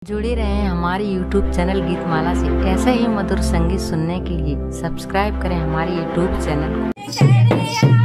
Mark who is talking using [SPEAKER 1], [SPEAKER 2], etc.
[SPEAKER 1] जुड़े रहें हमारे YouTube चैनल गीतमाला से। ऐसे ही मधुर संगीत सुनने के लिए सब्सक्राइब करें हमारे YouTube चैनल को।